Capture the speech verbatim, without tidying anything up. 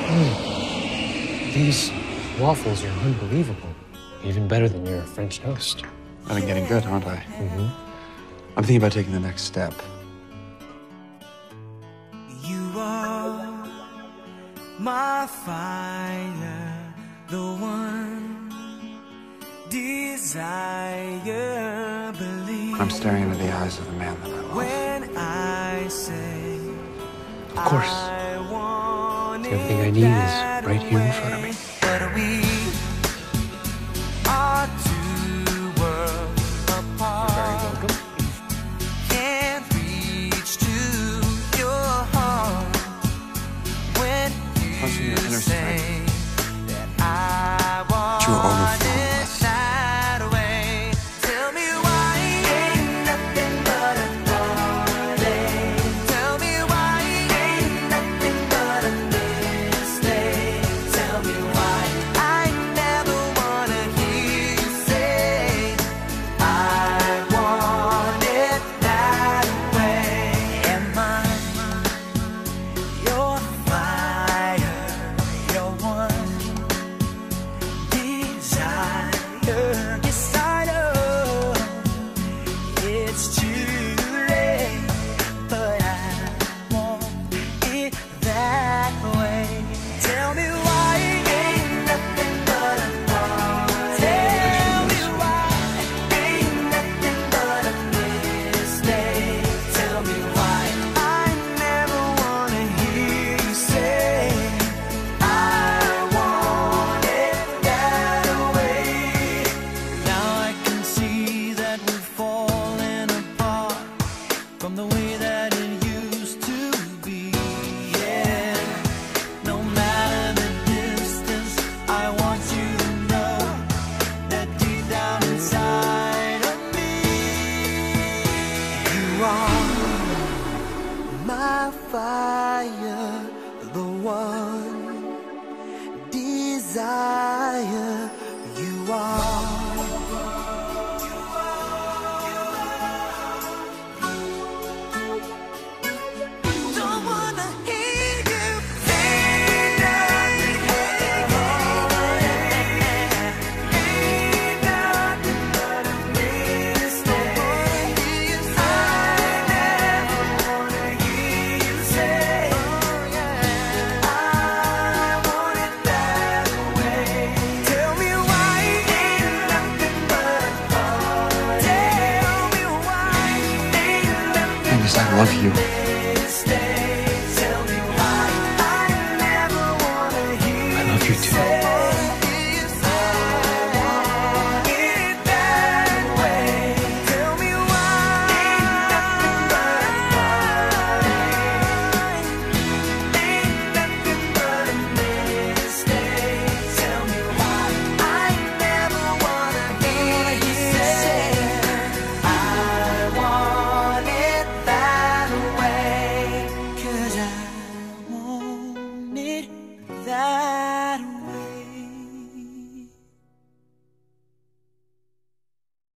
Mm. These waffles are unbelievable. Even better than your French toast. I've been getting good, aren't I? Mm-hmm. I'm thinking about taking the next step. You are my fire, the one desire, believe. I'm staring into the eyes of the man that I love. When I say, Of course. Everything I need is right here in front of me. But we are two worlds apart. You're very welcome. Can't reach to your heart when Trust in you your inner say strength. that I want You're overflowing it with. that way. Tell me why ain't nothing but a heartache. Tell me why ain't nothing but a mistake. Tell me why I never wanna hear you say I want it that way. Am I your fire, your one desire? Yes, I know it's too late, but I want it that way. Tell me why ain't nothing but a heart. Tell me why ain't nothing but a mistake. Tell me why I never wanna hear you say I want it that way. Now I can see that we're falling apart from the way that it used to be. Yeah, no matter the distance, I want you to know that deep down inside of me, you are my fire, the one desire. You are. Don't wanna hear you say nothing. Ain't nothing but a mistake. I never wanna hear you say I want it that way. Tell me why ain't nothing but a heart. Tell me why ain't nothing Because I love you.